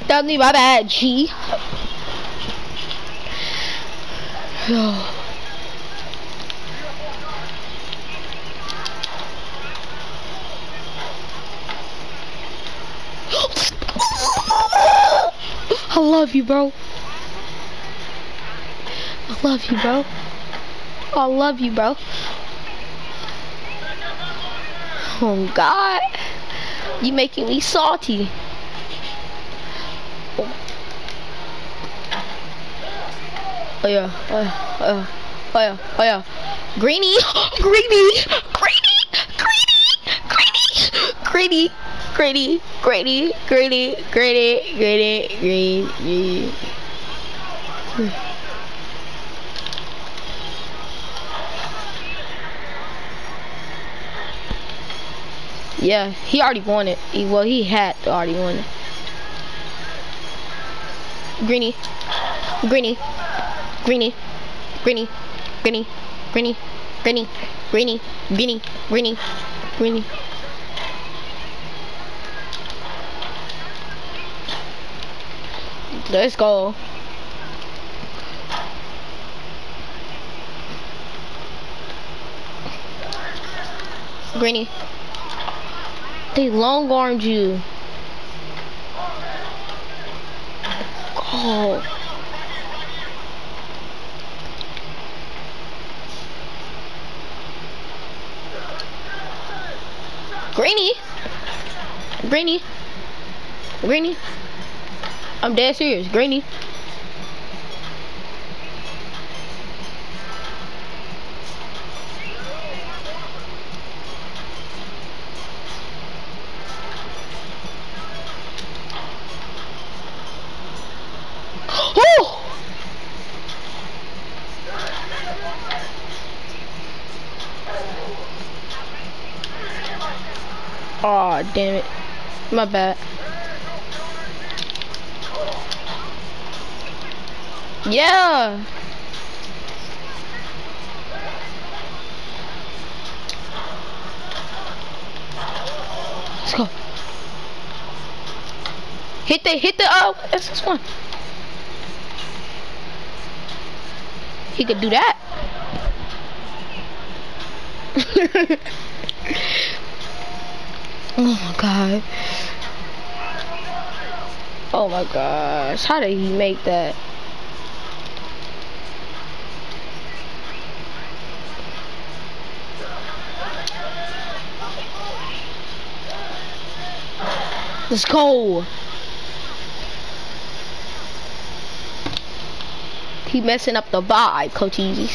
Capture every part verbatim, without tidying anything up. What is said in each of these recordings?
That me, my bad, G. I love you, bro. I love you, bro. I love you, bro. Oh, God. You making me salty. Oh, yeah. Oh, yeah. Oh, yeah. Oh, yeah. Oh, yeah. Greeny. Greeny. Greeny. Greeny. Greeny. Greeny. Greeny. Greeny. Greeny. Greeny. Greeny. Greeny. Yeah, he already won it. He, well, he had to already won it. Greeny. Greeny. Greeny. Greeny. Greeny. Greeny. Greeny. Greeny. Greeny. Greeny. Greeny. Let's go. Greeny. They long armed you. Oh. Greeny. Greeny. Greeny. I'm dead serious. Greeny. Oh, damn it. My bad. Yeah. Let's go. Hit the, hit the, uh, S S one. He could do that. Oh my god. Oh my gosh. How did he make that? Let's go. He messing up the vibe, Coach Easy.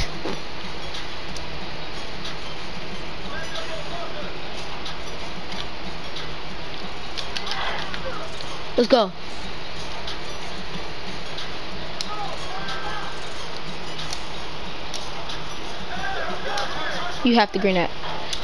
Let's go. You have to green that.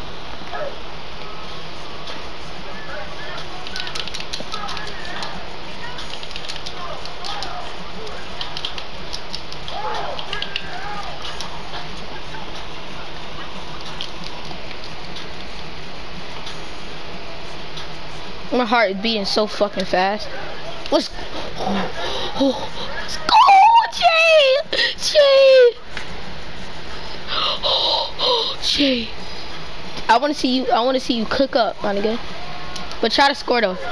My heart is beating so fucking fast. Let's, oh, oh, let's go, Jay! Jay! Oh, oh, Jay! I want to see you. I want to see you cook up, my nigga. But try to score though.